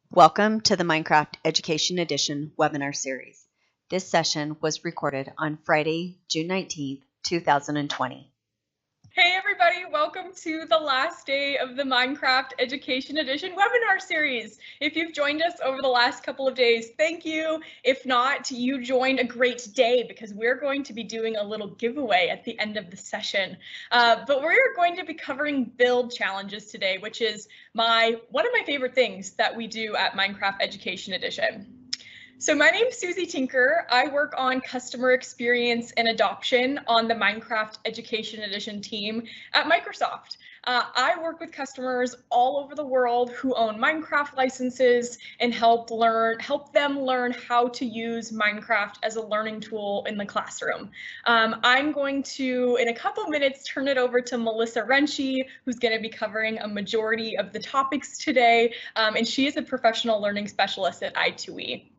Welcome to the Minecraft Education Edition webinar series. This session was recorded on Friday, June 19th, 2020. Hey everybody, welcome to the last day of the Minecraft Education Edition webinar series. If you've joined us over the last couple of days, thank you. If not, you joined a great day because we're going to be doing a little giveaway at the end of the session. But we're going to be covering build challenges today, which is one of my favorite things that we do at Minecraft Education Edition. So my name's Susie Tinker. I work on customer experience and adoption on the Minecraft Education Edition team at Microsoft. I work with customers all over the world who own Minecraft licenses and help them learn how to use Minecraft as a learning tool in the classroom. I'm going to, in a couple minutes, turn it over to Melissa Renshi, who's going to be covering a majority of the topics today, and she is a professional learning specialist at i2e.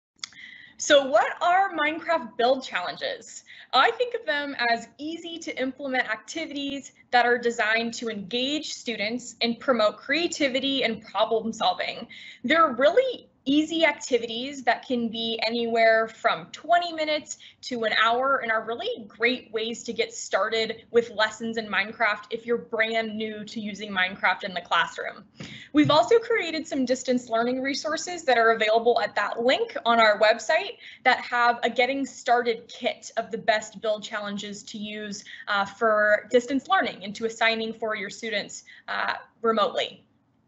So what are Minecraft build challenges? I think of them as easy to implement activities that are designed to engage students and promote creativity and problem solving. They're really easy activities that can be anywhere from 20 minutes to an hour and are really great ways to get started with lessons in Minecraft if you're brand new to using Minecraft in the classroom. We've also created some distance learning resources that are available at that link on our website that have a getting started kit of the best build challenges to use for distance learning and to assigning for your students remotely.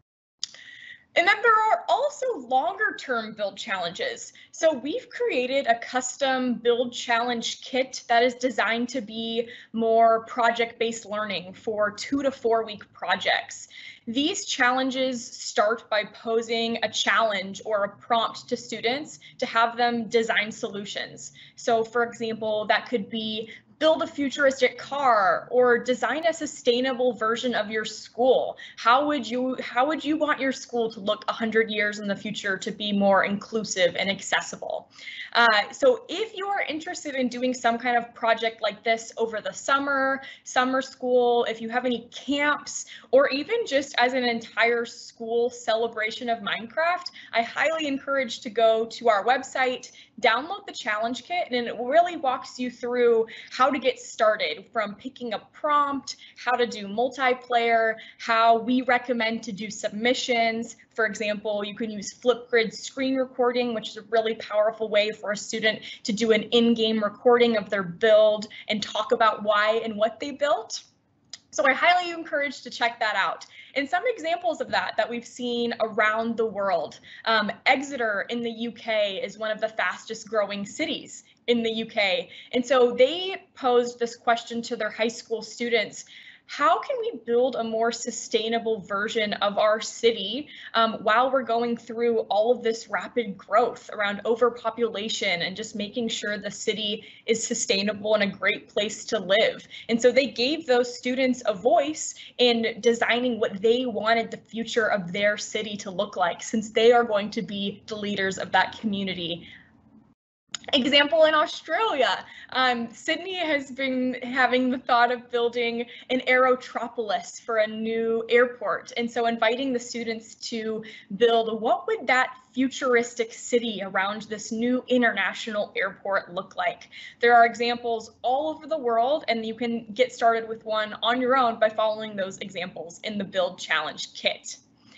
And then there are also longer term build challenges. So we've created a custom build challenge kit that is designed to be more project-based learning for 2 to 4 week projects. These challenges start by posing a challenge or a prompt to students to have them design solutions. So for example, that could be build a futuristic car or design a sustainable version of your school. How would you want your school to look 100 years in the future to be more inclusive and accessible? So if you are interested in doing some kind of project like this over the summer school, if you have any camps, or even just as an entire school celebration of Minecraft, I highly encourage to go to our website, download the challenge kit, and it really walks you through how to get started, from picking a prompt, how to do multiplayer, how we recommend to do submissions. For example, you can use Flipgrid screen recording, which is a really powerful way for a student to do an in-game recording of their build and talk about why and what they built. So I highly encourage to check that out. And some examples of that we've seen around the world. Exeter in the UK is one of the fastest growing cities in the UK. And so they posed this question to their high school students: how can we build a more sustainable version of our city while we're going through all of this rapid growth around overpopulation and just making sure the city is sustainable and a great place to live? And so they gave those students a voice in designing what they wanted the future of their city to look like, since they are going to be the leaders of that community. Example in Australia, Sydney has been having the thought of building an aerotropolis for a new airport, and so inviting the students to build what would that futuristic city around this new international airport look like. There are examples all over the world, and you can get started with one on your own by following those examples in the Build Challenge kit.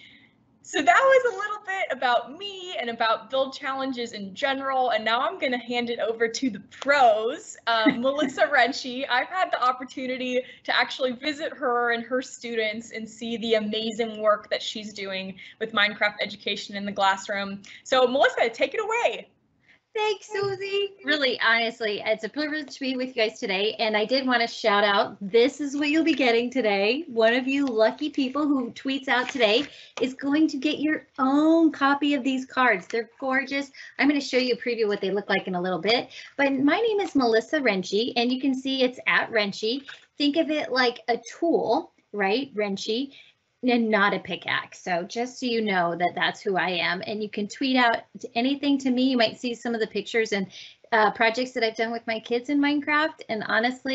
So that was a little bit about me and about build challenges in general, and now I'm going to hand it over to the pros, Melissa Renshi. I've had the opportunity to actually visit her and her students and see the amazing work that she's doing with Minecraft education in the classroom. So Melissa, take it away. Thanks, Susie. Really, honestly, it's a privilege to be with you guys today. And I did want to shout out, this is what you'll be getting today. One of you lucky people who tweets out today is going to get your own copy of these cards. They're gorgeous. I'm going to show you a preview of what they look like in a little bit. But my name is Melissa Renshi, and you can see it's at Renshi. Think of it like a tool, right? Renshi. And not a pickaxe. So just so you know that that's who I am, and you can tweet out anything to me. You might see some of the pictures and projects that I've done with my kids in Minecraft. And honestly,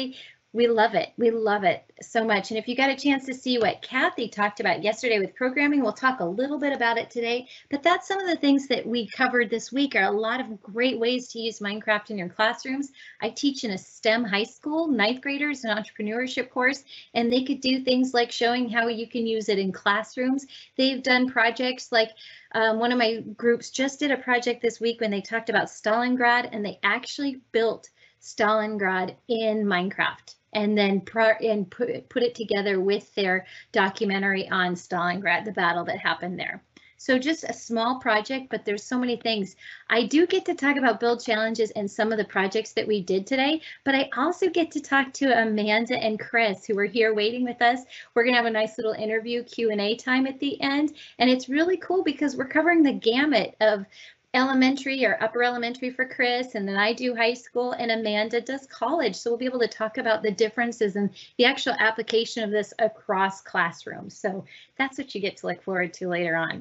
We love it. We love it so much. And if you got a chance to see what Kathy talked about yesterday with programming, we'll talk a little bit about it today. But that's some of the things that we covered this week are a lot of great ways to use Minecraft in your classrooms. I teach in a STEM high school, 9th graders, an entrepreneurship course, and they could do things like showing how you can use it in classrooms. They've done projects like one of my groups just did a project this week when they talked about Stalingrad, and they actually built Stalingrad in Minecraft and then put it together with their documentary on Stalingrad, the battle that happened there. So just a small project, but there's so many things. I do get to talk about build challenges and some of the projects that we did today, but I also get to talk to Amanda and Chris, who are here waiting with us. We're gonna have a nice little interview Q&A time at the end, and it's really cool because we're covering the gamut of elementary or upper elementary for Chris, and then I do high school, and Amanda does college. So we'll be able to talk about the differences and the actual application of this across classrooms. So that's what you get to look forward to later on.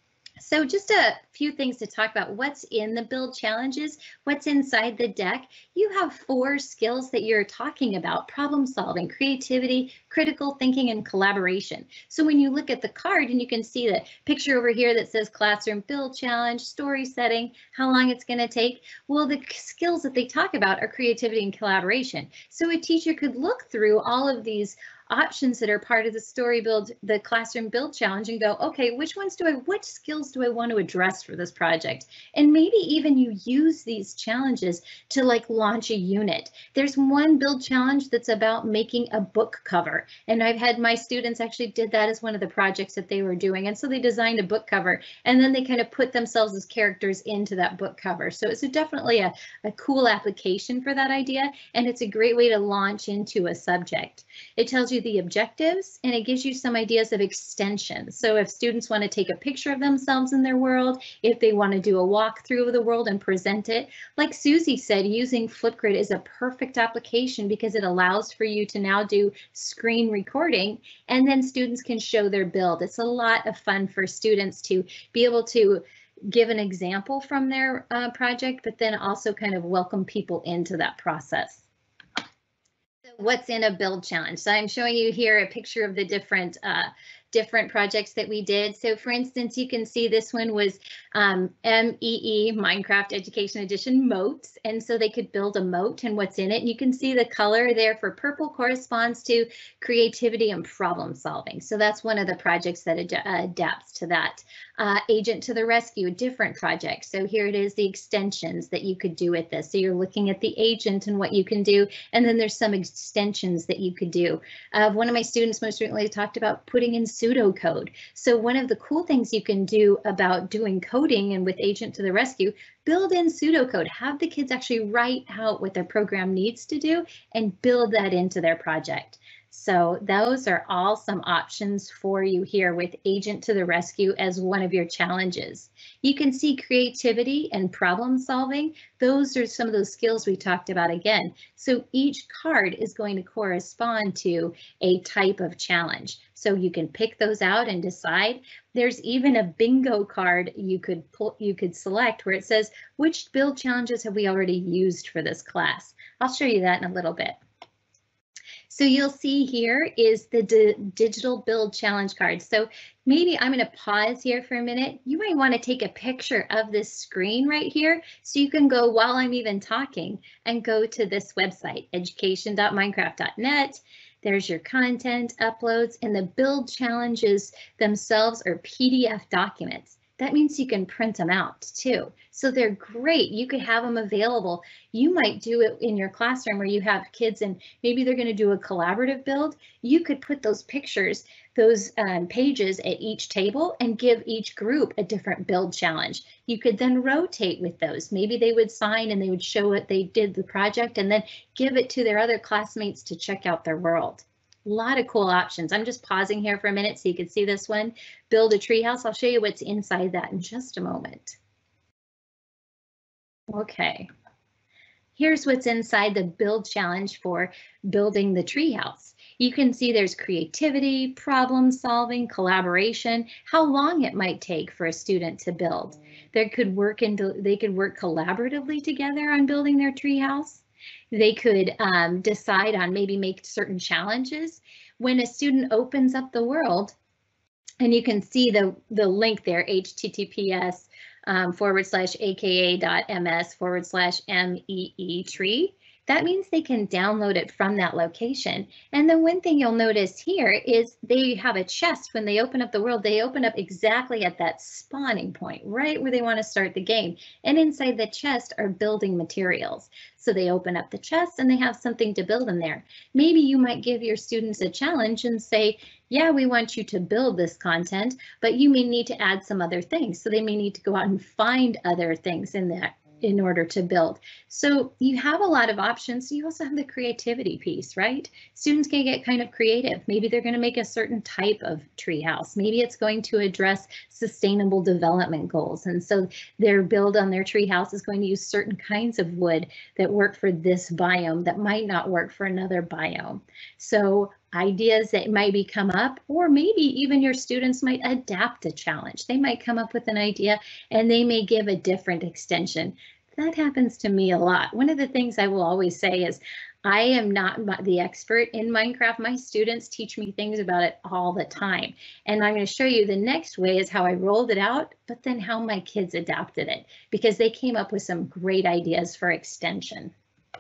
So just a few things to talk about. What's in the build challenges, what's inside the deck. You have 4 skills that you're talking about: problem solving, creativity, critical thinking, and collaboration. So when you look at the card, and you can see the picture over here that says classroom build challenge, story setting, how long it's going to take. Well, the skills that they talk about are creativity and collaboration. So a teacher could look through all of these options that are part of the story build, the classroom build challenge, and go, okay, which skills do I want to address for this project? And maybe even you use these challenges to like launch a unit. There's one build challenge that's about making a book cover, and I've had my students actually did that as one of the projects that they were doing, and so they designed a book cover, and then they kind of put themselves as characters into that book cover. So it's definitely a cool application for that idea, and it's a great way to launch into a subject. It tells you the objectives, and it gives you some ideas of extensions. So if students want to take a picture of themselves in their world, if they want to do a walkthrough of the world and present it, like Susie said, using Flipgrid is a perfect application because it allows for you to now do screen recording, and then students can show their build. It's a lot of fun for students to be able to give an example from their project, but then also kind of welcome people into that process. What's in a build challenge? So I'm showing you here a picture of the different projects that we did. So for instance, you can see this one was MEE, Minecraft Education Edition moats. And so they could build a moat and what's in it. And you can see the color there for purple corresponds to creativity and problem solving. So that's one of the projects that adapts to that. Agent to the Rescue, a different project. So here it is, the extensions that you could do with this. So you're looking at the agent and what you can do. And then there's some extensions that you could do. One of my students most recently talked about putting in pseudocode. So one of the cool things you can do about doing coding and with Agent to the Rescue, build in pseudocode, have the kids actually write out what their program needs to do and build that into their project. So those are all some options for you here with Agent to the Rescue as one of your challenges. You can see creativity and problem solving. Those are some of those skills we talked about again. So each card is going to correspond to a type of challenge. So you can pick those out and decide. There's even a bingo card you could select where it says, which build challenges have we already used for this class? I'll show you that in a little bit. So you'll see here is the digital build challenge card. So maybe I'm going to pause here for a minute. You might want to take a picture of this screen right here so you can go while I'm even talking and go to this website, education.minecraft.net. There's your content uploads, and the build challenges themselves are PDF documents. That means you can print them out too. So they're great. You could have them available. You might do it in your classroom where you have kids and maybe they're going to do a collaborative build. You could put those pictures, those pages at each table and give each group a different build challenge. You could then rotate with those. Maybe they would sign and they would show what they did the project and then give it to their other classmates to check out their world. A lot of cool options. I'm just pausing here for a minute so you can see this one. Build a treehouse. I'll show you what's inside that in just a moment. Okay. Here's what's inside the build challenge for building the treehouse. You can see there's creativity, problem solving, collaboration, how long it might take for a student to build. They could work collaboratively together on building their treehouse. They could decide on maybe make certain challenges. When a student opens up the world, and you can see the link there, https /aka.ms/mee tree. That means they can download it from that location. And the one thing you'll notice here is they have a chest. When they open up the world, they open up exactly at that spawning point, right where they want to start the game. And inside the chest are building materials. So they open up the chest and they have something to build in there. Maybe you might give your students a challenge and say, yeah, we want you to build this content, but you may need to add some other things. So they may need to go out and find other things in that in order to build. So you have a lot of options. You also have the creativity piece, right? Students can get kind of creative. Maybe they're going to make a certain type of treehouse. Maybe it's going to address sustainable development goals. And so their build on their treehouse is going to use certain kinds of wood that work for this biome that might not work for another biome. So ideas that might come up, or maybe even your students might adapt a challenge. They might come up with an idea and they may give a different extension. That happens to me a lot. One of the things I will always say is I am not the expert in Minecraft. My students teach me things about it all the time. And I'm going to show you the next way is how I rolled it out, but then how my kids adapted it, because they came up with some great ideas for extension.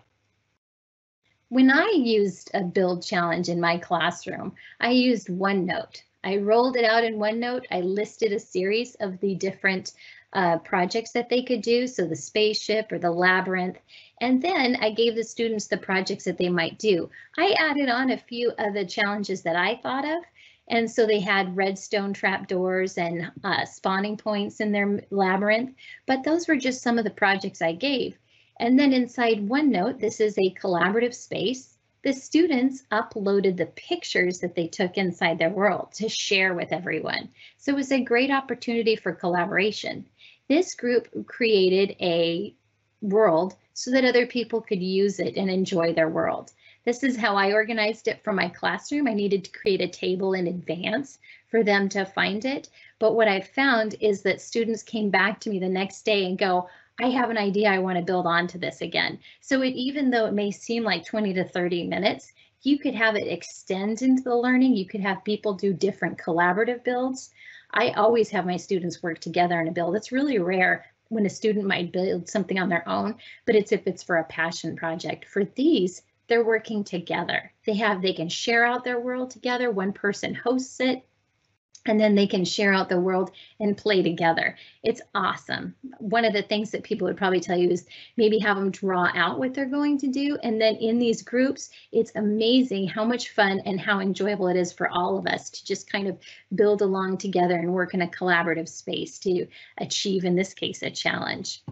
When I used a build challenge in my classroom, I used OneNote. I rolled it out in OneNote. I listed a series of the different projects that they could do, so the spaceship or the labyrinth, and then I gave the students the projects that they might do. I added on a few of the challenges that I thought of, and so they had redstone trapdoors and spawning points in their labyrinth, but those were just some of the projects I gave. And then inside OneNote, this is a collaborative space. The students uploaded the pictures that they took inside their world to share with everyone. So it was a great opportunity for collaboration. This group created a world so that other people could use it and enjoy their world. This is how I organized it for my classroom. I needed to create a table in advance for them to find it. But what I found is that students came back to me the next day and go, I have an idea, I want to build onto this again. So even though it may seem like 20 to 30 minutes, you could have it extend into the learning. You could have people do different collaborative builds. I always have my students work together in a build. It's really rare when a student might build something on their own, but it's if it's for a passion project. For these, they're working together. They can share out their world together. One person hosts it, and then they can share out the world and play together. It's awesome. One of the things that people would probably tell you is maybe have them draw out what they're going to do. And then in these groups, it's amazing how much fun and how enjoyable it is for all of us to just kind of build along together and work in a collaborative space to achieve, in this case, a challenge.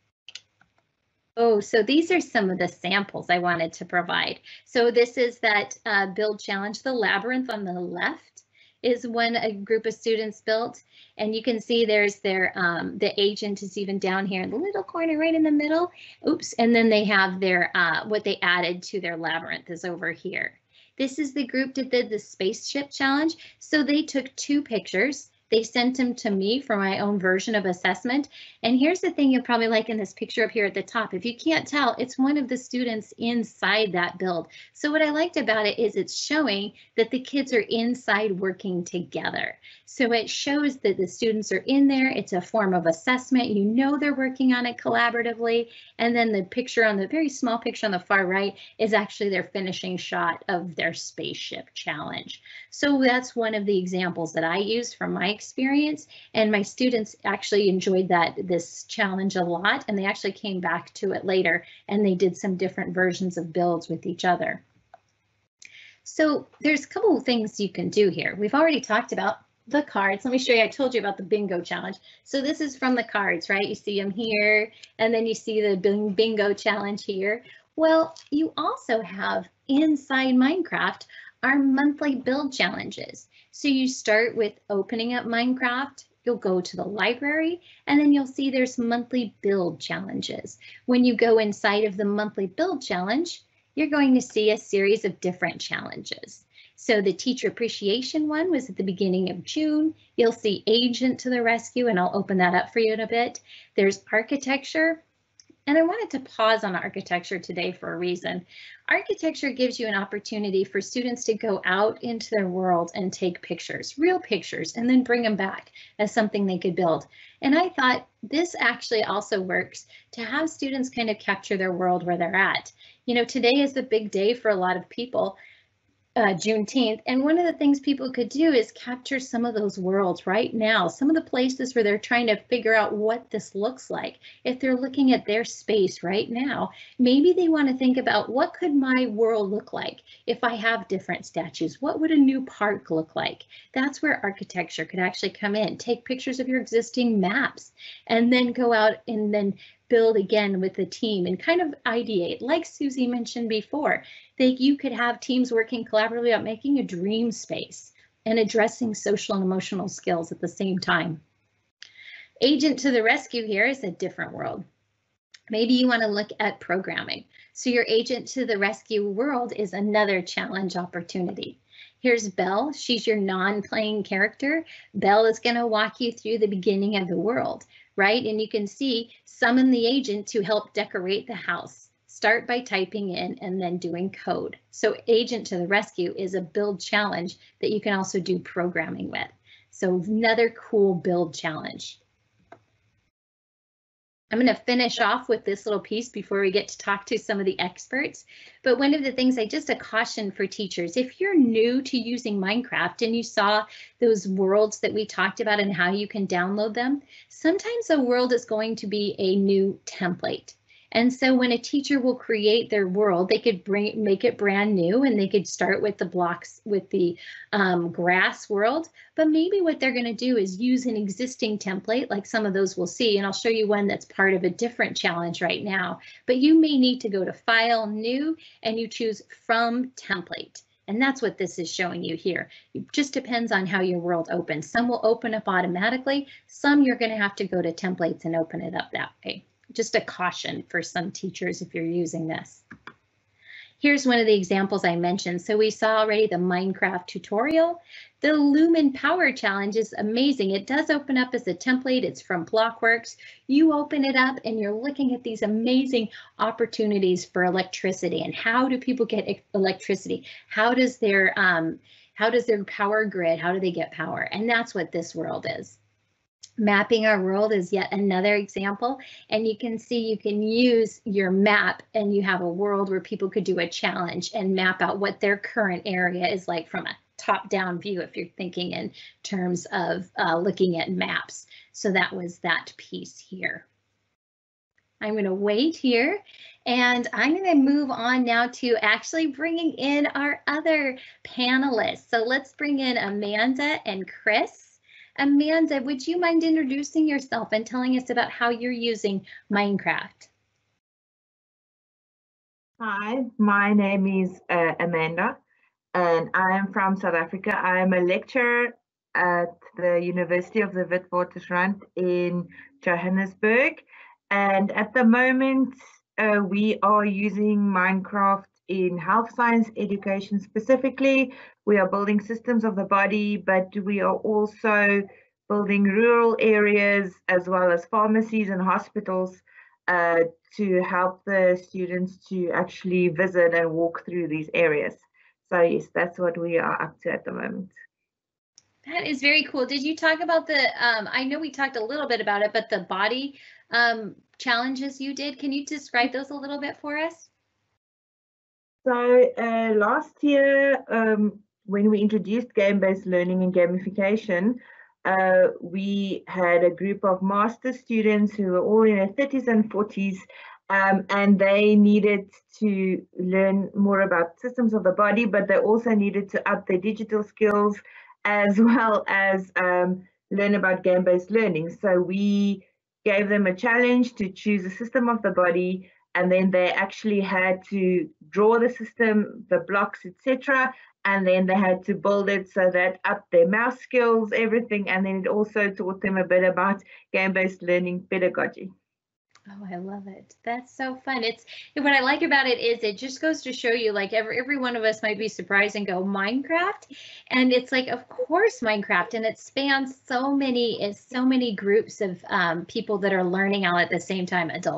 Oh, so these are some of the samples I wanted to provide. So this is that build challenge, the labyrinth on the left is when a group of students built, and you can see there's their the agent is even down here in the little corner right in the middle. Oops, and then they have their what they added to their labyrinth is over here. This is the group that did the spaceship challenge. So they took 2 pictures. They sent them to me for my own version of assessment. And here's the thing you'll probably like in this picture up here at the top. If you can't tell, it's one of the students inside that build. So what I liked about it is it's showing that the kids are inside working together. So it shows that the students are in there. It's a form of assessment. You know they're working on it collaboratively. And then the picture on the very small picture on the far right is actually their finishing shot of their spaceship challenge. So that's one of the examples that I used from my experience, and my students actually enjoyed this challenge a lot, and they actually came back to it later and they did some different versions of builds with each other. So there's a couple of things you can do here. We've already talked about the cards. Let me show you. I told you about the bingo challenge. So this is from the cards, right? You see them here, and then you see the bingo challenge here. Well, you also have inside Minecraft our monthly build challenges. So you start with opening up Minecraft, you'll go to the library, and then you'll see there's monthly build challenges. When you go inside of the monthly build challenge, you're going to see a series of different challenges. So the teacher appreciation one was at the beginning of June. You'll see agent to the rescue, and I'll open that up for you in a bit. There's architecture. And I wanted to pause on architecture today for a reason. Architecture gives you an opportunity for students to go out into their world and take pictures, real pictures, and then bring them back as something they could build. And I thought this actually also works to have students kind of capture their world where they're at. You know, today is a big day for a lot of people. Juneteenth, and one of the things people could do is capture some of those worlds right now, some of the places where they're trying to figure out what this looks like. If they're looking at their space right now, maybe they want to think about what could my world look like if I have different statues? What would a new park look like? That's where architecture could actually come in. Take pictures of your existing maps and then go out and then build again with the team and kind of ideate, like Susie mentioned before, that you could have teams working collaboratively on making a dream space and addressing social and emotional skills at the same time. Agent to the rescue here is a different world. Maybe you want to look at programming. So your agent to the rescue world is another challenge opportunity. Here's Belle. She's your non-playing character. Belle is going to walk you through the beginning of the world, right? And you can see summon the agent to help decorate the house. Start by typing in and then doing code. So agent to the rescue is a build challenge that you can also do programming with. So another cool build challenge. I'm going to finish off with this little piece before we get to talk to some of the experts. But one of the things, just a caution for teachers, if you're new to using Minecraft and you saw those worlds that we talked about and how you can download them, sometimes a world is going to be a new template. And so when a teacher will create their world, they could make it brand new, and they could start with the blocks with the grass world. But maybe what they're going to do is use an existing template, like some of those we'll see. And I'll show you one that's part of a different challenge right now. But you may need to go to File, New, and you choose From Template. And that's what this is showing you here. It just depends on how your world opens. Some will open up automatically. Some you're going to have to go to templates and open it up that way. Just a caution for some teachers if you're using this. Here's one of the examples I mentioned. So we saw already the Minecraft tutorial. The Lumen Power Challenge is amazing. It does open up as a template. It's from Blockworks. You open it up and you're looking at these amazing opportunities for electricity and how do people get electricity? How does their power grid, how do they get power? And that's what this world is. Mapping our world is yet another example, and you can see you can use your map and you have a world where people could do a challenge and map out what their current area is like from a top-down view if you're thinking in terms of looking at maps. So that was that piece here. I'm going to wait here and I'm going to move on now to actually bringing in our other panelists. So let's bring in Amanda and Chris. Amanda, would you mind introducing yourself and telling us about how you're using Minecraft? Hi, my name is Amanda, and I am from South Africa. I am a lecturer at the University of the Witwatersrand in Johannesburg, and at the moment we are using Minecraft in health science education specifically. We are building systems of the body, but we are also building rural areas as well as pharmacies and hospitals to help the students to actually visit and walk through these areas. So yes, that's what we are up to at the moment. That is very cool. Did you talk about the, I know we talked a little bit about it, but the body challenges you did, can you describe those a little bit for us? So last year, when we introduced game-based learning and gamification, we had a group of master students who were all in their 30s and 40s, and they needed to learn more about systems of the body, but they also needed to up their digital skills as well as learn about game-based learning. So we gave them a challenge to choose a system of the body, and then they actually had to draw the system, the blocks, etc. And then they had to build it so that up their mouse skills, everything. And then it also taught them a bit about game-based learning pedagogy. Oh, I love it. That's so fun. It's what I like about it is it just goes to show you, like every one of us might be surprised and go Minecraft, and it's like, of course, Minecraft, and it spans so many groups of people that are learning all at the same time, adults,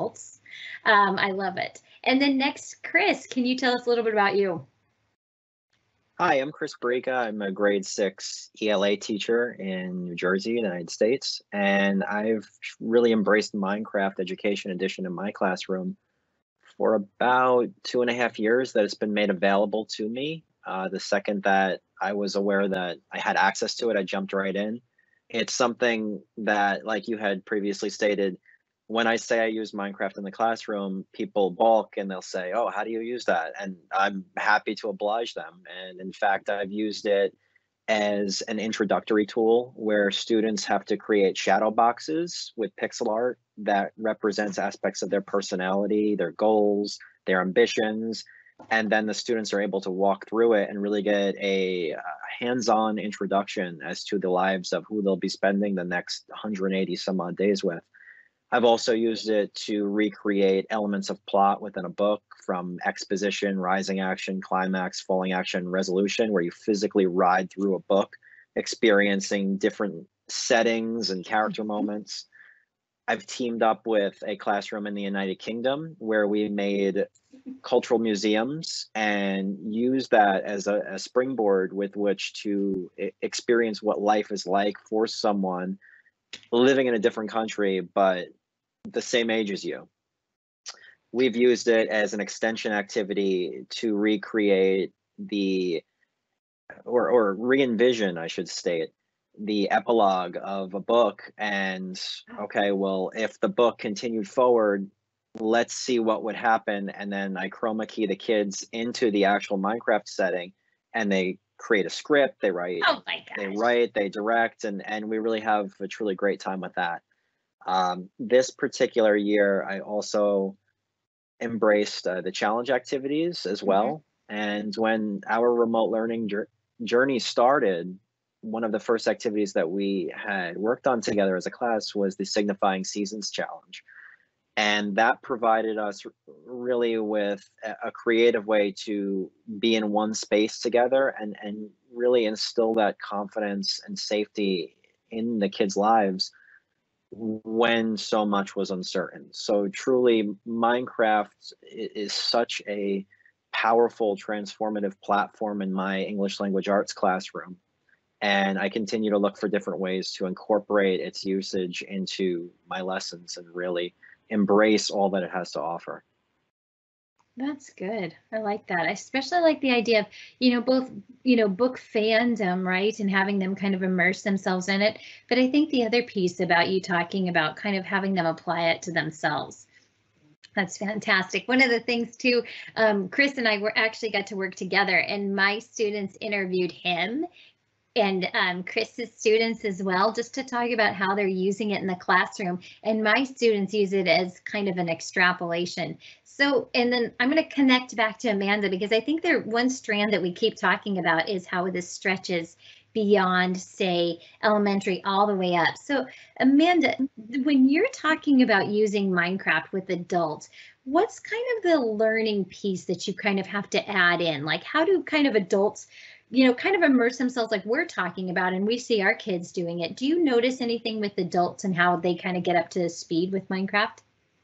I love it. And then next, Chris, can you tell us a little bit about you? Hi, I'm Chris Barica. I'm a grade 6 ELA teacher in New Jersey, United States, and I've really embraced Minecraft Education Edition in my classroom for about 2.5 years that it's been made available to me. The second that I was aware that I had access to it, I jumped right in. It's something that, like you had previously stated, when I say I use Minecraft in the classroom, people balk and they'll say, "Oh, how do you use that?" And I'm happy to oblige them. And in fact, I've used it as an introductory tool where students have to create shadow boxes with pixel art that represents aspects of their personality, their goals, their ambitions. And then the students are able to walk through it and really get a hands-on introduction as to the lives of who they'll be spending the next 180 some odd days with. I've also used it to recreate elements of plot within a book, from exposition, rising action, climax, falling action, resolution, where you physically ride through a book, experiencing different settings and character moments. I've teamed up with a classroom in the United Kingdom where we made cultural museums and used that as a springboard with which to experience what life is like for someone living in a different country, but the same age as you. We've used it as an extension activity to recreate or re-envision, I should state, the epilogue of a book. And okay, well, if the book continued forward, let's see what would happen. And then I chroma key the kids into the actual Minecraft setting, and they create a script, they write, Oh my gosh. they direct, and we really have a truly great time with that. This particular year, I also embraced the challenge activities as well. And when our remote learning journey started, one of the first activities that we had worked on together as a class was the Signifying Seasons Challenge. And that provided us really with a creative way to be in one space together and really instill that confidence and safety in the kids' lives when so much was uncertain. So truly, Minecraft is such a powerful, transformative platform in my English language arts classroom. And I continue to look for different ways to incorporate its usage into my lessons and really embrace all that it has to offer. That's good. I like that. I especially like the idea of, both, book fandom, right? And having them kind of immerse themselves in it. But I think the other piece about you talking about kind of having them apply it to themselves. That's fantastic. One of the things too, Chris and I actually got to work together, and my students interviewed him and Chris's students as well, just to talk about how they're using it in the classroom. And my students use it as kind of an extrapolation. So, and then I'm going to connect back to Amanda, because I think one strand that we keep talking about is how this stretches beyond, say, elementary all the way up. So, Amanda, when you're talking about using Minecraft with adults, what's kind of the learning piece that you kind of have to add in? Like, how do kind of adults, kind of immerse themselves like we're talking about, and we see our kids doing it? Do you notice anything with adults and how they kind of get up to speed with Minecraft?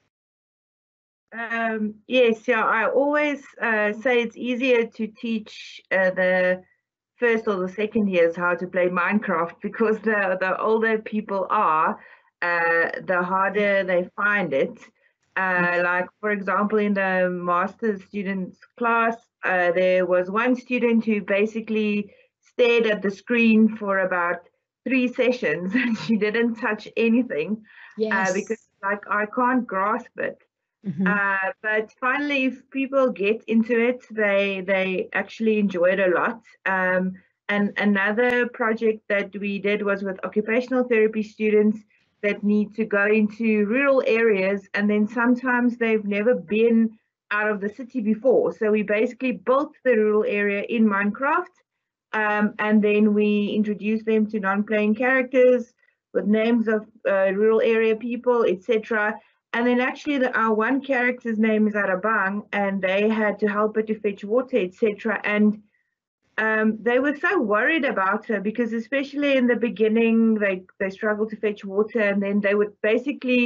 Yes, yeah, I always say it's easier to teach the first or the second years how to play Minecraft, because the older people are, the harder they find it. Like, for example, in the master's students class, there was one student who basically stared at the screen for about 3 sessions and she didn't touch anything. Yes. Because like, I can't grasp it. But finally, if people get into it, they actually enjoy it a lot. And another project that we did was with occupational therapy students that need to go into rural areas, and then sometimes they've never been out of the city before. So we basically built the rural area in Minecraft, and then we introduced them to non-playing characters with names of rural area people, etc. And then actually our one character's name is Arabang, and they had to help her to fetch water, etc. And they were so worried about her, because especially in the beginning, they struggled to fetch water, and then they would basically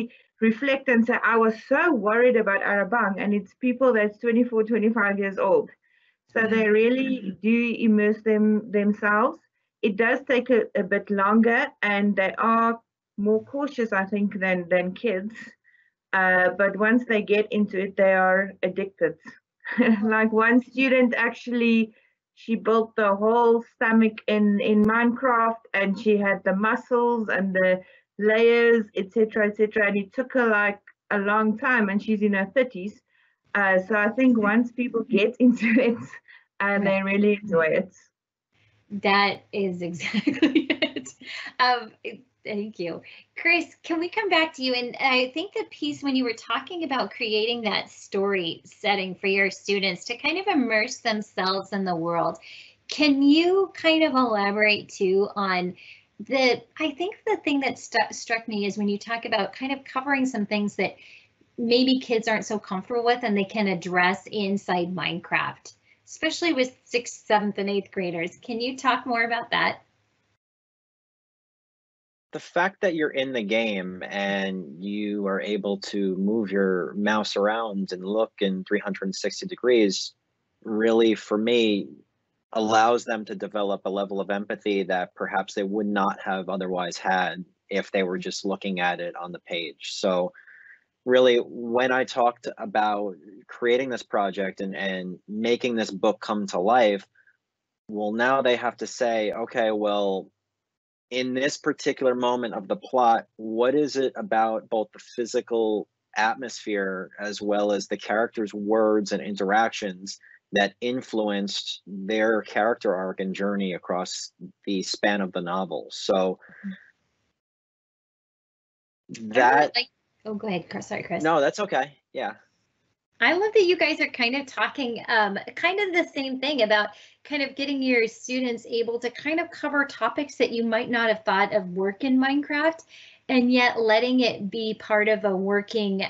reflect and say, I was so worried about Arabang, and it's people that's 24, 25 years old. So they really do immerse themselves. It does take a bit longer, and they are more cautious, I think, than kids. But once they get into it, they are addicted. Like one student actually, she built the whole stomach in Minecraft, and she had the muscles and the layers, etc., etc. And it took her like a long time, and she's in her 30s. So I think once people get into it, they really enjoy it. That is exactly it. Thank you. Chris, can we come back to you? And I think the piece when you were talking about creating that story setting for your students to kind of immerse themselves in the world, can you kind of elaborate too on I think the thing that struck me is when you talk about kind of covering some things that maybe kids aren't so comfortable with and they can address inside Minecraft, especially with 6th, 7th, and 8th graders. Can you talk more about that? The fact that you're in the game and you are able to move your mouse around and look in 360 degrees really, for me, allows them to develop a level of empathy that perhaps they would not have otherwise had if they were just looking at it on the page. So really, when I talked about creating this project and making this book come to life, well, now they have to say, okay, well, in this particular moment of the plot, what is it about both the physical atmosphere as well as the characters' words and interactions that influenced their character arc and journey across the span of the novel? So that... Oh, go ahead, Chris. Sorry, Chris. No, that's okay. Yeah. I love that you guys are kind of talking kind of the same thing about kind of getting your students able to kind of cover topics that you might not have thought of work in Minecraft, and yet letting it be part of a working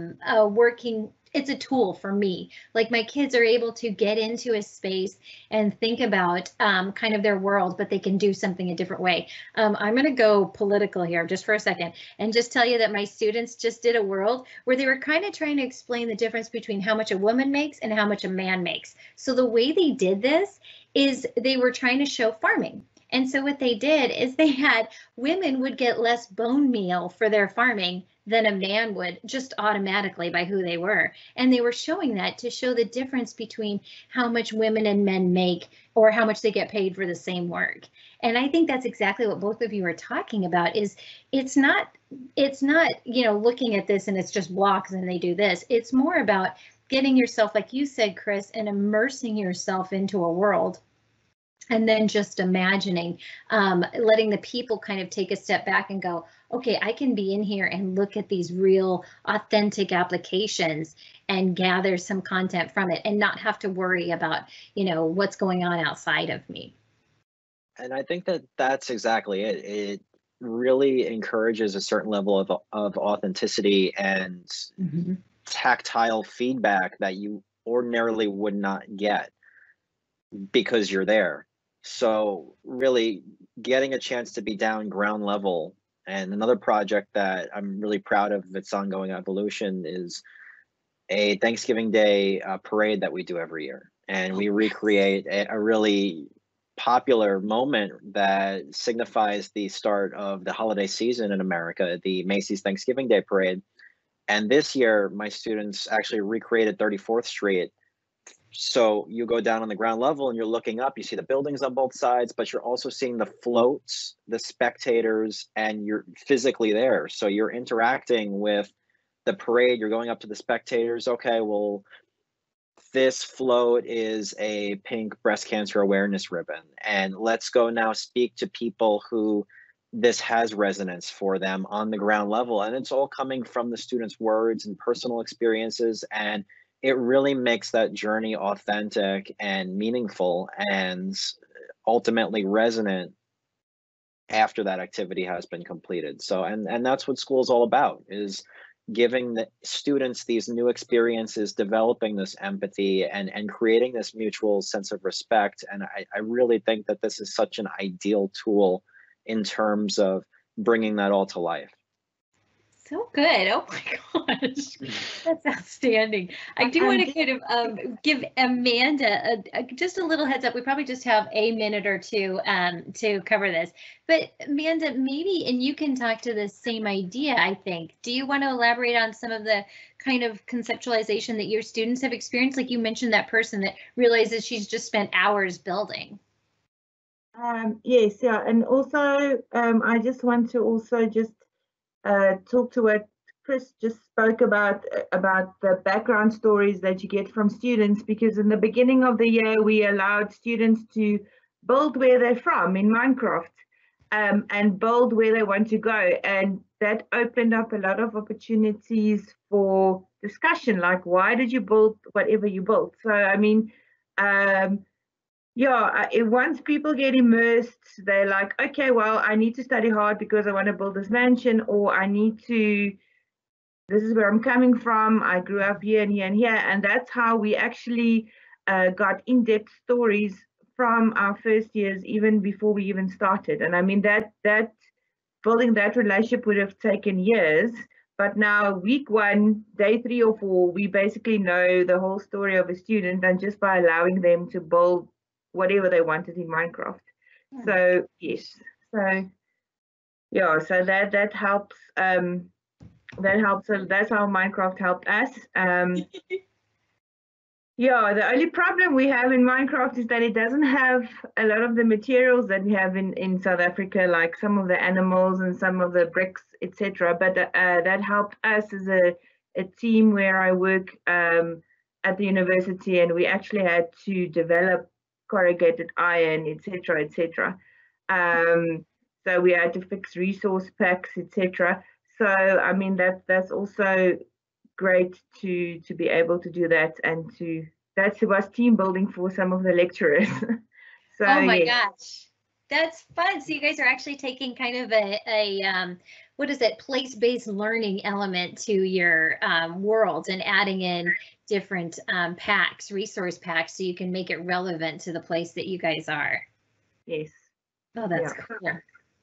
it's a tool for me. Like my kids are able to get into a space and think about kind of their world, but they can do something a different way. I'm going to go political here just for a second and just tell you that my students just did a world where they were kind of trying to explain the difference between how much a woman makes and how much a man makes. So the way they did this is they were trying to show farming. And so what they did is they had women would get less bone meal for their farming than a man would, just automatically by who they were. And they were showing that to show the difference between how much women and men make or how much they get paid for the same work. And I think that's exactly what both of you are talking about. Is it's not, you know, looking at this and it's just blocks and they do this. It's more about getting yourself, like you said, Chris, and immersing yourself into a world. And then just imagining, letting the people kind of take a step back and go, okay, I can be in here and look at these real authentic applications and gather some content from it and not have to worry about, you know, what's going on outside of me. And I think that that's exactly it. It really encourages a certain level of authenticity and tactile feedback that you ordinarily would not get because you're there. So really getting a chance to be down ground level. And another project that I'm really proud of its ongoing evolution is a Thanksgiving Day parade that we do every year. And we recreate a really popular moment that signifies the start of the holiday season in America, the Macy's Thanksgiving Day Parade. And this year, my students actually recreated 34th Street. So you go down on the ground level and you're looking up, you see the buildings on both sides, but you're also seeing the floats, the spectators, and you're physically there. So you're interacting with the parade, you're going up to the spectators. Okay, well, this float is a pink breast cancer awareness ribbon. And let's go now speak to people who this has resonance for them on the ground level. And it's all coming from the students' words and personal experiences. And it really makes that journey authentic and meaningful and ultimately resonant after that activity has been completed. So, and that's what school's all about, is giving the students these new experiences, developing this empathy and creating this mutual sense of respect. And I really think that this is such an ideal tool in terms of bringing that all to life. So good. Oh my gosh. That's outstanding. I do want to kind of give Amanda just a little heads up. We probably just have a minute or two to cover this. But Amanda, maybe, and you can talk to the same idea, I think. Do you want to elaborate on some of the kind of conceptualization that your students have experienced? Like you mentioned that person that realizes she's just spent hours building. Yes, yeah. And also, I just want to also just talk to what Chris just spoke about the background stories that you get from students, because in the beginning of the year we allowed students to build where they're from in Minecraft, and build where they want to go, and that opened up a lot of opportunities for discussion, like why did you build whatever you built. So I mean, once people get immersed, they're like, okay, well, I need to study hard because I want to build this mansion, or this is where I'm coming from. I grew up here and here and here. And that's how we actually got in-depth stories from our first years, even before we even started. And I mean, that building that relationship would have taken years. But now week 1, day 3 or 4, we basically know the whole story of a student, and just by allowing them to build whatever they wanted in Minecraft. So yes, so yeah, so that helps. That helps. So that's how Minecraft helped us. Yeah, the only problem we have in Minecraft is that it doesn't have a lot of the materials that we have in South Africa, like some of the animals and some of the bricks, etc. But that helped us as a team where I work at the university, and we actually had to develop corrugated iron, etc., etc. So we had to fix resource packs, etc. So I mean that's also great to be able to do that, and that was team building for some of the lecturers. So oh my yes. gosh, that's fun. So you guys are actually taking kind of a what is it, place-based learning element to your world, and adding in different packs, resource packs, so you can make it relevant to the place that you guys are. Yes. Oh, that's cool.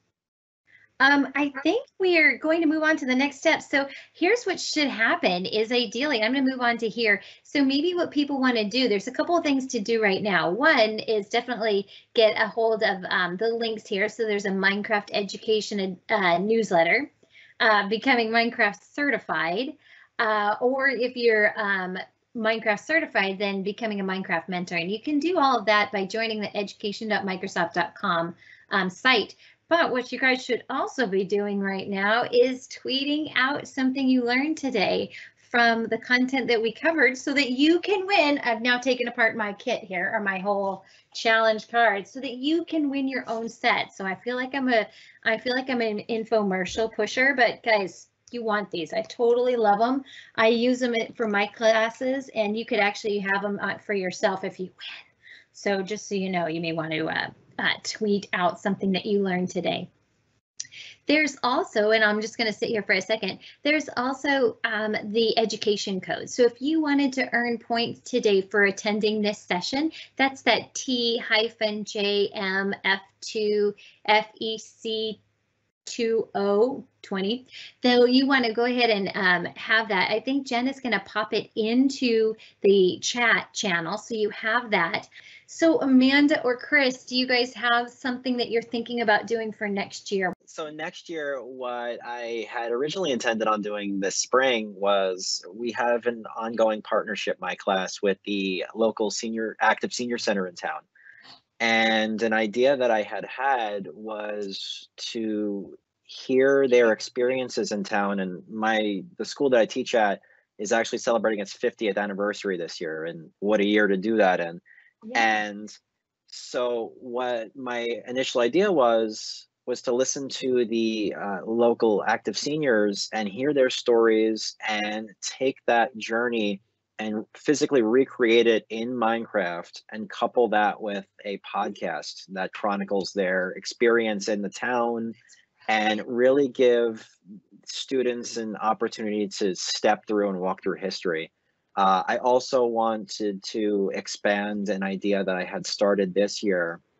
I think we are going to move on to the next step. So here's what should happen is, ideally, I'm going to move on to here. So maybe what people want to do, there's a couple of things to do right now. One is definitely get a hold of the links here. So there's a Minecraft education newsletter, becoming Minecraft certified, or if you're Minecraft certified, then becoming a Minecraft mentor. And you can do all of that by joining the education.microsoft.com site. But what you guys should also be doing right now is tweeting out something you learned today from the content that we covered, so that you can win. I've now taken apart my kit here, or my whole challenge card, so that you can win your own set. So I feel like I'm an infomercial pusher, but guys, you want these. I totally love them. I use them for my classes, and you could actually have them for yourself if you win. So just so you know, you may want to tweet out something that you learned today. There's also, and I'm just going to sit here for a second, there's also the education code. So if you wanted to earn points today for attending this session, that's that T-JMF2FEC2020. So you want to go ahead and have that. I think Jen is going to pop it into the chat channel, so you have that. So Amanda or Chris, do you guys have something that you're thinking about doing for next year? So next year, what I had originally intended on doing this spring was, we have an ongoing partnership, my class, with the local active senior center in town. And an idea that I had was to hear their experiences in town. And the school that I teach at is actually celebrating its 50th anniversary this year, and what a year to do that in. Yeah. And so what my initial idea was to listen to the local active seniors and hear their stories, and take that journey and physically recreate it in Minecraft, and couple that with a podcast that chronicles their experience in the town, and really give students an opportunity to step through and walk through history. I also wanted to expand an idea that I had started this year,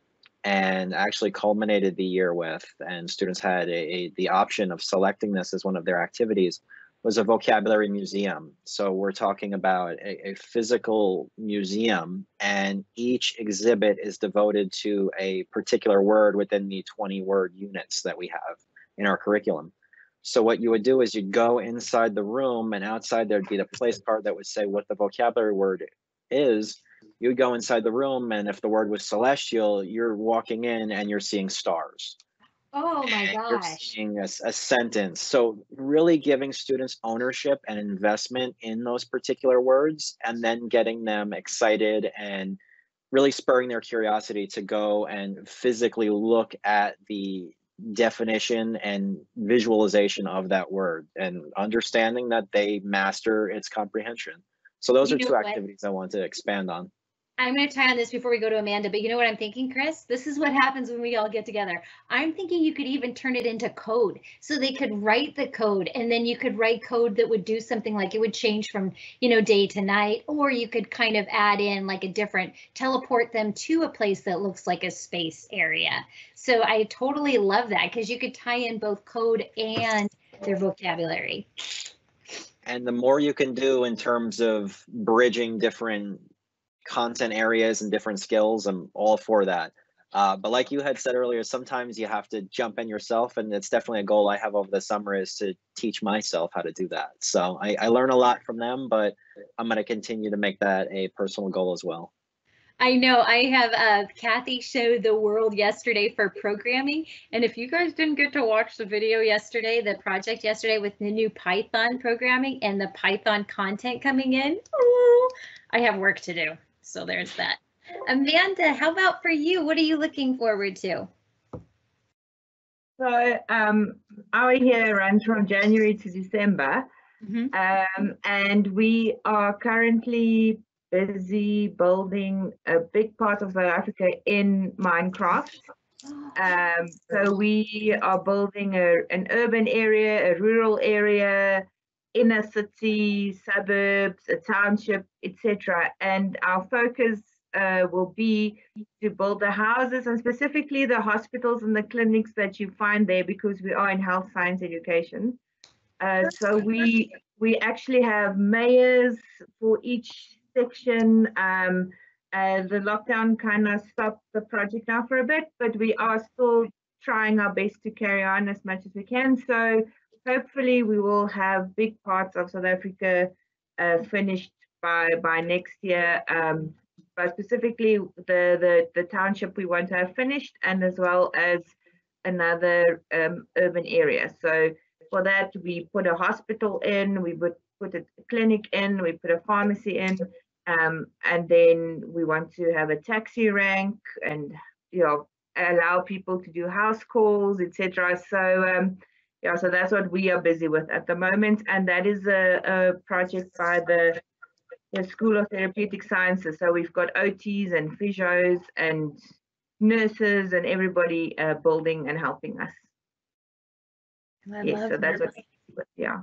and actually culminated the year with, and students had the option of selecting this as one of their activities, was a vocabulary museum. So we're talking about a physical museum, and each exhibit is devoted to a particular word within the 20-word units that we have in our curriculum. So what you would do is you'd go inside the room, and outside there'd be the place card that would say what the vocabulary word is. You would go inside the room, and if the word was celestial, you're walking in and you're seeing stars. Oh my You're gosh. seeing a sentence. So really giving students ownership and investment in those particular words, and then getting them excited and really spurring their curiosity to go and physically look at the definition and visualization of that word, and understanding that they master its comprehension. So those You are know two what? activities I want to expand on. I'm going to tie on this before we go to Amanda, but you know what I'm thinking, Chris? This is what happens when we all get together. I'm thinking you could even turn it into code. So they could write the code, and then you could write code that would do something like it would change from, day to night, or you could kind of add in like a different, teleport them to a place that looks like a space area. So I totally love that, because you could tie in both code and their vocabulary. And the more you can do in terms of bridging different content areas and different skills, I'm all for that. But like you had said earlier, sometimes you have to jump in yourself, and it's definitely a goal I have over the summer, is to teach myself how to do that. So I learn a lot from them, but I'm going to continue to make that a personal goal as well. I know. I have Kathy showed the world yesterday for programming, and if you guys didn't get to watch the video yesterday, the project yesterday with the new Python programming and the Python content coming in, oh, I have work to do. So there's that. Amanda, how about for you? What are you looking forward to? So our year runs from January to December, and we are currently busy building a big part of South Africa in Minecraft. So we are building an urban area, a rural area, inner city, suburbs, a township, etc. And our focus will be to build the houses, and specifically the hospitals and the clinics that you find there, because we are in health science education. So we actually have mayors for each section. The lockdown kind of stopped the project now for a bit, but we are still trying our best to carry on as much as we can. So hopefully we will have big parts of South Africa finished by next year. But specifically the township we want to have finished, and as well as another urban area. So for that, we put a hospital in, we would put a clinic in, we put a pharmacy in, and then we want to have a taxi rank, and allow people to do house calls, etc. So so that's what we are busy with at the moment, and that is a project by the School of Therapeutic Sciences. So we've got OTs and physios and nurses and everybody building and helping us. Yes, so that's what, yeah.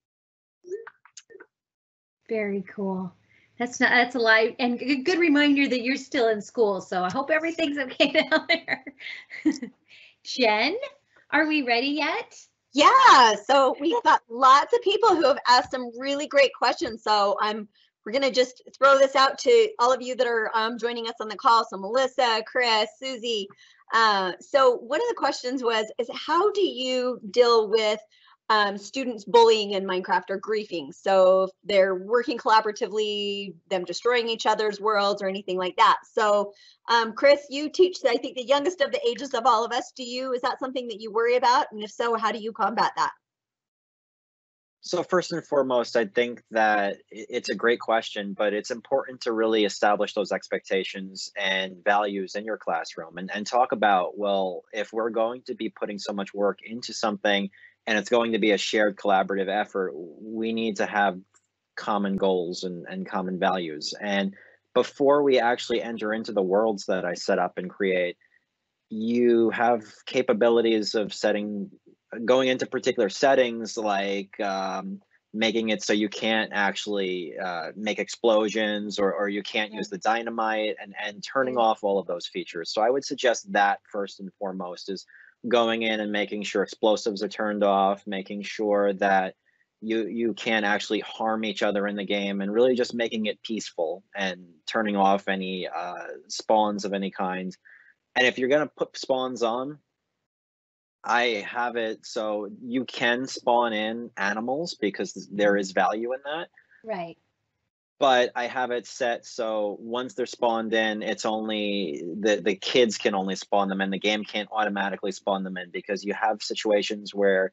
Very cool. That's a lie, and a good reminder that you're still in school. So I hope everything's okay down there. Jen, are we ready yet? Yeah, so we've got lots of people who have asked some really great questions. So we're going to just throw this out to all of you that are joining us on the call. So Melissa, Chris, Susie. So one of the questions is how do you deal with students bullying in Minecraft or griefing? So if they're working collaboratively, them destroying each other's worlds or anything like that. So Chris, you teach, I think, the youngest of the ages of all of us. Is that something that you worry about? And if so, how do you combat that? So first and foremost, I think that it's a great question, but it's important to really establish those expectations and values in your classroom, and talk about, well, if we're going to be putting so much work into something and it's going to be a shared collaborative effort, we need to have common goals and common values. And before we actually enter into the worlds that I set up and create, you have capabilities of going into particular settings, like making it so you can't actually make explosions, or you can't use the dynamite, and turning off all of those features. So I would suggest that first and foremost is going in and making sure explosives are turned off, making sure that you can't actually harm each other in the game, and really just making it peaceful and turning off any spawns of any kind. And if you're going to put spawns on, I have it so you can spawn in animals because there is value in that. Right. But I have it set so once they're spawned in, it's only the kids can only spawn them, and the game can't automatically spawn them in, because you have situations where,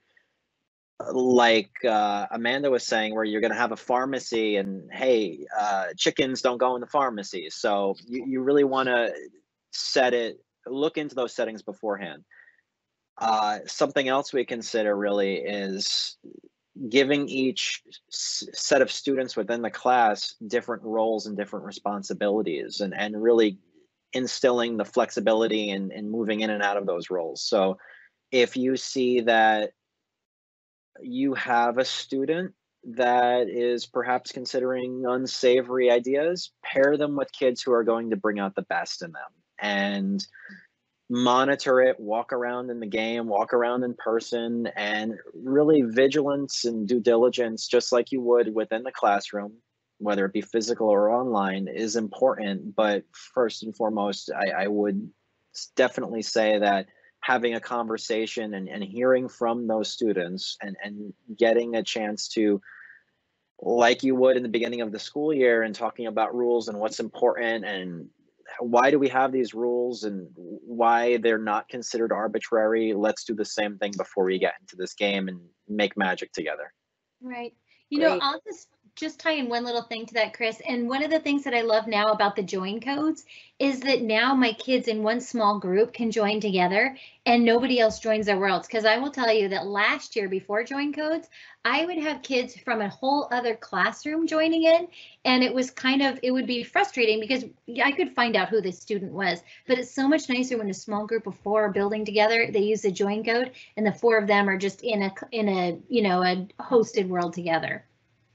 like Amanda was saying, where you're going to have a pharmacy and, hey, chickens don't go in the pharmacy. So you really want to look into those settings beforehand. Something else we consider really is giving each set of students within the class different roles and different responsibilities, and really instilling the flexibility and moving in and out of those roles. So if you see that you have a student that is perhaps considering unsavory ideas, pair them with kids who are going to bring out the best in them, and monitor it, walk around in the game, walk around in person, and really vigilance and due diligence, just like you would within the classroom, whether it be physical or online, is important. But first and foremost, I would definitely say that having a conversation and hearing from those students, and getting a chance to, like you would in the beginning of the school year, and talking about rules and what's important, and why do we have these rules, and why they're not considered arbitrary. Let's do the same thing before we get into this game and make magic together. Right. You know, I'll just tie in one little thing to that, Chris. And one of the things that I love now about the join codes is that now my kids in one small group can join together and nobody else joins their worlds. Because I will tell you that last year before join codes, I would have kids from a whole other classroom joining in. And it was it would be frustrating because I could find out who the student was. But it's so much nicer when a small group of 4 are building together, they use the join code, and the 4 of them are just in a a hosted world together.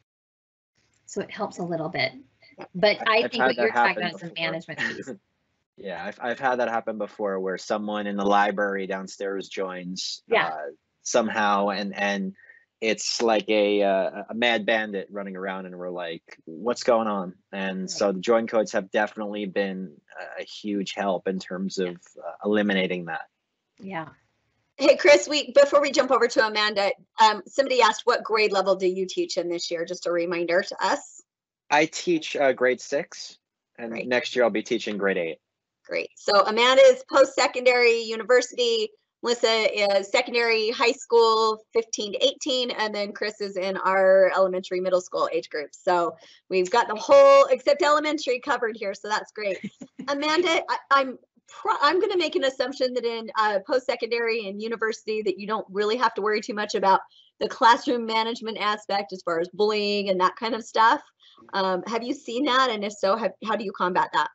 So it helps a little bit, but I think what you're talking about is the management piece. Yeah, I've had that happen before, where someone in the library downstairs joins somehow, and it's like a mad bandit running around, and we're like, what's going on? And so the join codes have definitely been a huge help in terms of eliminating that. Yeah. Hey, Chris, before we jump over to Amanda, somebody asked, what grade level do you teach in this year? Just a reminder to us. I teach grade 6, and next year I'll be teaching grade 8. Great. So Amanda is post-secondary university, Melissa is secondary high school 15 to 18, and then Chris is in our elementary middle school age group. So we've got the whole, except elementary, covered here, so that's great. Amanda, I'm going to make an assumption that in post-secondary and university that you don't really have to worry too much about the classroom management aspect as far as bullying and that kind of stuff. Have you seen that? And if so, how do you combat that?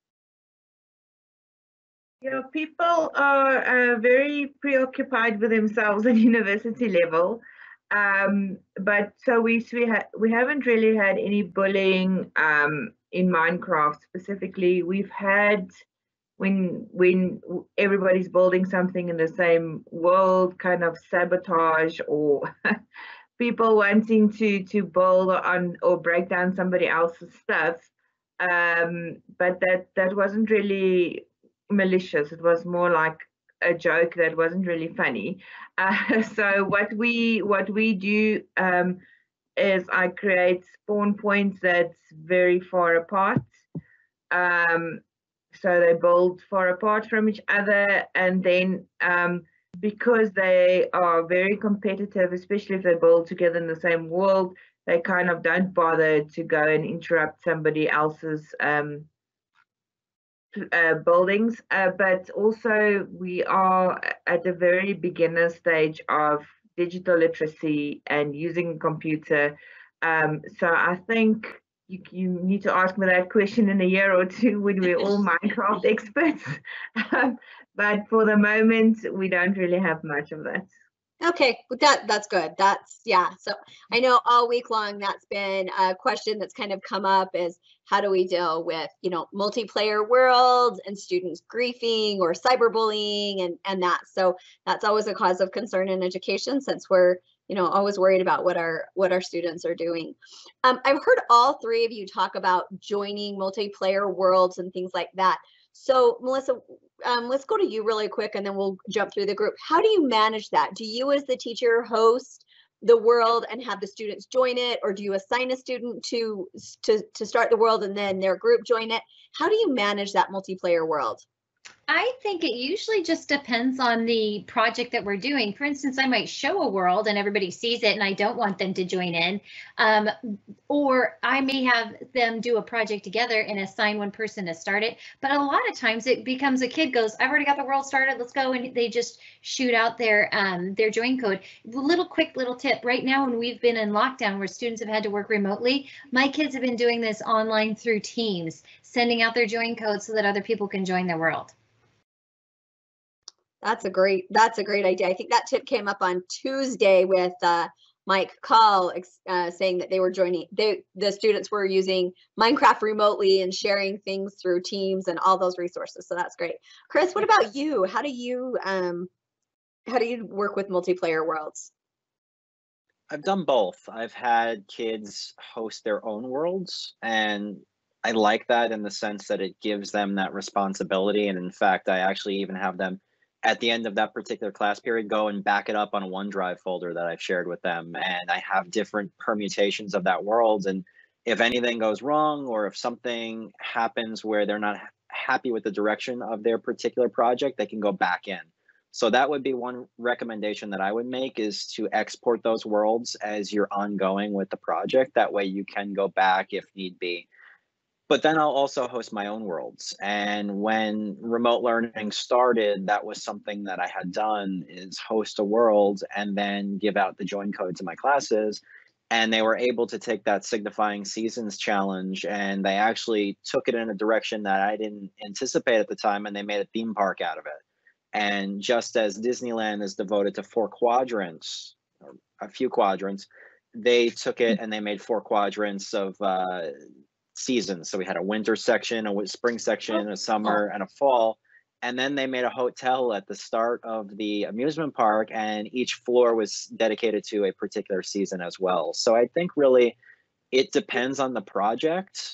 Yeah, people are very preoccupied with themselves at university level. But so we haven't really had any bullying in Minecraft specifically. We've had, when everybody's building something in the same world, kind of sabotage or people wanting to build on or break down somebody else's stuff. But that wasn't really malicious. It was more like a joke that wasn't really funny. So what we do is I create spawn points that's very far apart. So they build far apart from each other, and then because they are very competitive, especially if they build together in the same world, they kind of don't bother to go and interrupt somebody else's buildings. But also we are at a very beginner stage of digital literacy and using a computer. So I think you need to ask me that question in a year or two when we're all Minecraft experts. But for the moment, we don't really have much of that. Okay, well, that's good. Yeah. So I know all week long that's been a question that's kind of come up is how do we deal with, multiplayer worlds and students griefing or cyberbullying and that. So that's always a cause of concern in education since we're, always worried about what our students are doing. I've heard all three of you talk about joining multiplayer worlds and things like that. So Melissa, let's go to you really quick and then we'll jump through the group. How do you manage that? Do you as the teacher host the world and have the students join it, or do you assign a student to start the world and then their group join it? How do you manage that multiplayer world? I think it usually just depends on the project that we're doing. For instance, I might show a world and everybody sees it and I don't want them to join in. Or I may have them do a project together and assign one person to start it. But a lot of times it becomes a kid goes, I've already got the world started, let's go. And they just shoot out their join code. Quick little tip. Right now when we've been in lockdown where students have had to work remotely, my kids have been doing this online through Teams, sending out their join code so that other people can join their world. That's a great idea. I think that tip came up on Tuesday with Mike Call saying that they were joining, the students were using Minecraft remotely and sharing things through Teams and all those resources. So that's great. Chris, what about you? How do you work with multiplayer worlds? I've done both. I've had kids host their own worlds, and I like that in the sense that it gives them that responsibility. And in fact, I actually even have them at the end of that particular class period go and back it up on a OneDrive folder that I've shared with them. And I have different permutations of that world. And if anything goes wrong, or if something happens where they're not happy with the direction of their particular project, they can go back in. So that would be one recommendation that I would make, is to export those worlds as you're ongoing with the project. That way you can go back if need be. But then I'll also host my own worlds. And when remote learning started, that was something that I had done, is host a world and then give out the join code to my classes. And they were able to take that Signifying Seasons challenge, and they actually took it in a direction that I didn't anticipate at the time, and they made a theme park out of it. And just as Disneyland is devoted to 4 quadrants, or a few quadrants, they took it and they made 4 quadrants of seasons. So we had a winter section, a spring section, a summer, and a fall. And then they made a hotel at the start of the amusement park, and each floor was dedicated to a particular season as well. So I think really it depends on the project.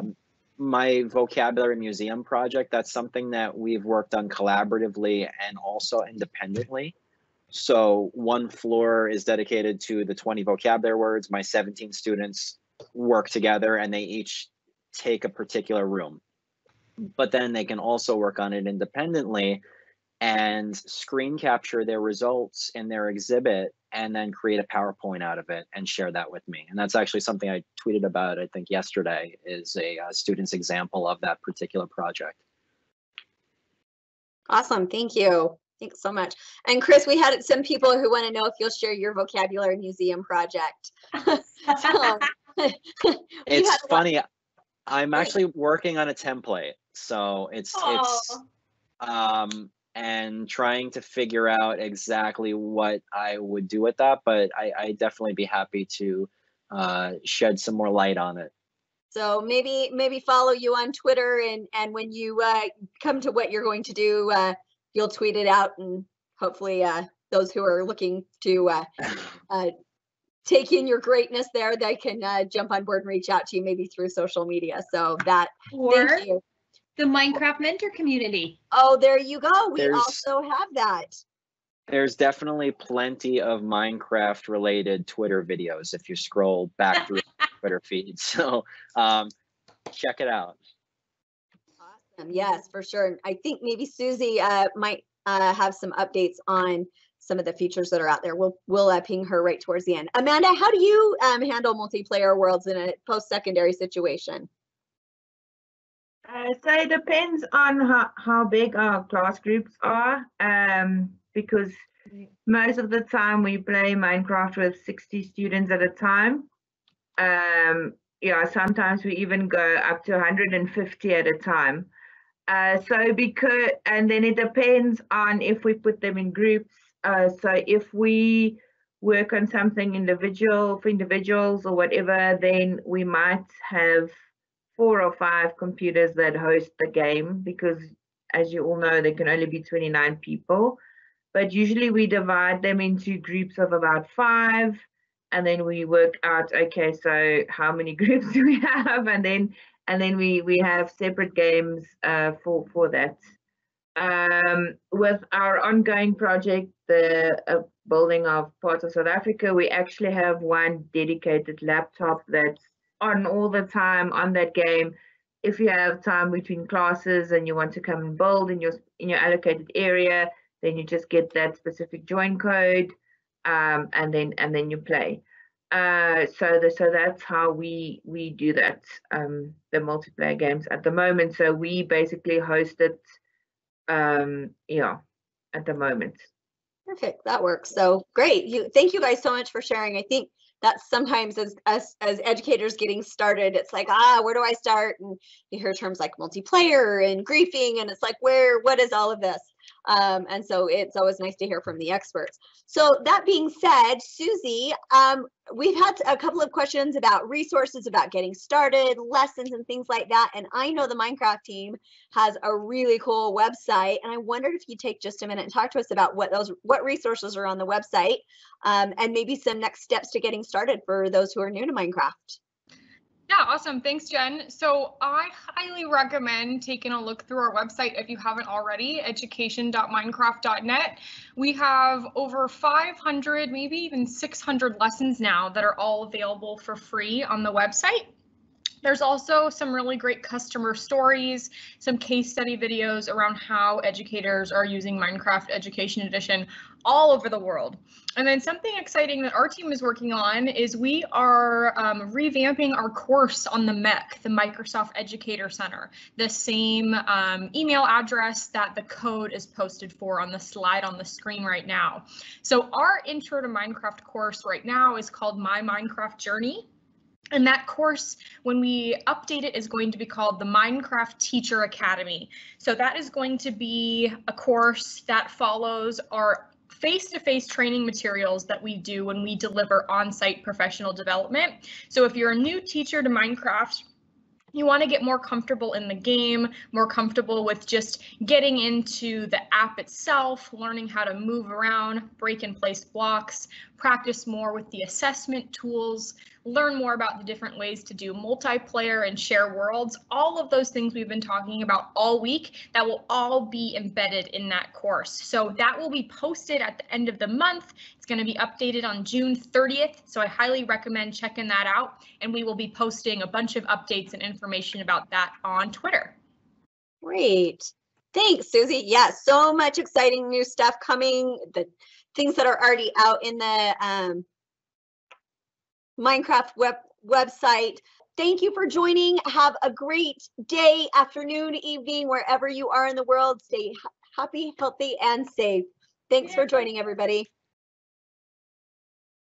My vocabulary museum project, that's something that we've worked on collaboratively and also independently. So one floor is dedicated to the 20 vocabulary words. My 17 students work together and they each take a particular room. But then they can also work on it independently and screen capture their results in their exhibit and then create a PowerPoint out of it and share that with me. And that's actually something I tweeted about, I think yesterday, is a student's example of that particular project. Awesome, thank you. Thanks so much. And Chris, we had some people who want to know if you'll share your vocabulary museum project. It's funny. I'm actually working on a template. So it's and trying to figure out exactly what I would do with that, but I definitely be happy to shed some more light on it. So maybe follow you on Twitter, and when you come to what you're going to do, you'll tweet it out, and hopefully those who are looking to take in your greatness there, they can jump on board and reach out to you maybe through social media. So that, thank you. The Minecraft mentor community. Oh, there you go. We also have that. There's definitely plenty of Minecraft related Twitter videos if you scroll back through the Twitter feed. So check it out. Awesome. Yes, for sure. I think maybe Susie might have some updates on some of the features that are out there. We'll ping her right towards the end. Amanda, how do you handle multiplayer worlds in a post-secondary situation? So it depends on how big our class groups are, because most of the time we play Minecraft with 60 students at a time. Yeah, sometimes we even go up to 150 at a time. And then it depends on if we put them in groups So if we work on something individual for individuals or whatever, then we might have 4 or 5 computers that host the game, because as you all know, there can only be 29 people. But usually we divide them into groups of about 5, and then we work out, okay, so how many groups do we have, and then we have separate games for that. With our ongoing project, the building of parts of South Africa, we actually have one dedicated laptop that's on all the time on that game. If you have time between classes and you want to come and build in your allocated area, then you just get that specific join code, and then you play. So that's how we do that, the multiplayer games at the moment. So we basically host it, at the moment. Perfect, that works. So great. Thank you guys so much for sharing. I think that sometimes as educators getting started, it's like, where do I start? And you hear terms like multiplayer and griefing, and it's like, what is all of this? And so it's always nice to hear from the experts. So that being said, Susie, we've had a couple of questions about resources, about getting started, lessons and things like that. And I know the Minecraft team has a really cool website, and I wondered if you'd take just a minute and talk to us about what resources are on the website, and maybe some next steps to getting started for those who are new to Minecraft. Yeah, awesome. Thanks, Jen. So I highly recommend taking a look through our website if you haven't already, education.minecraft.net. We have over 500, maybe even 600 lessons now that are all available for free on the website. There's also some really great customer stories, some case study videos around how educators are using Minecraft Education Edition all over the world. And then something exciting that our team is working on is we are revamping our course on the MEC, the Microsoft Educator Center, the same email address that the code is posted for on the slide on the screen right now. So our Intro to Minecraft course right now is called My Minecraft Journey. And that course, when we update it, is going to be called the Minecraft Teacher Academy. So that is going to be a course that follows our face-to-face training materials that we do when we deliver on-site professional development. So if you're a new teacher to Minecraft, you want to get more comfortable in the game, more comfortable with just getting into the app itself, learning how to move around, break and place blocks, practice more with the assessment tools, learn more about the different ways to do multiplayer and share worlds, all of those things we've been talking about all week, that will all be embedded in that course. So that will be posted at the end of the month. It's going to be updated on June 30th. So I highly recommend checking that out. And we will be posting a bunch of updates and information about that on Twitter. Great. Thanks, Susie. Yeah, so much exciting new stuff coming. The things that are already out in the Minecraft website. Thank you for joining. Have a great day, afternoon, evening, wherever you are in the world. Stay happy, healthy, and safe. Thanks for joining, everybody.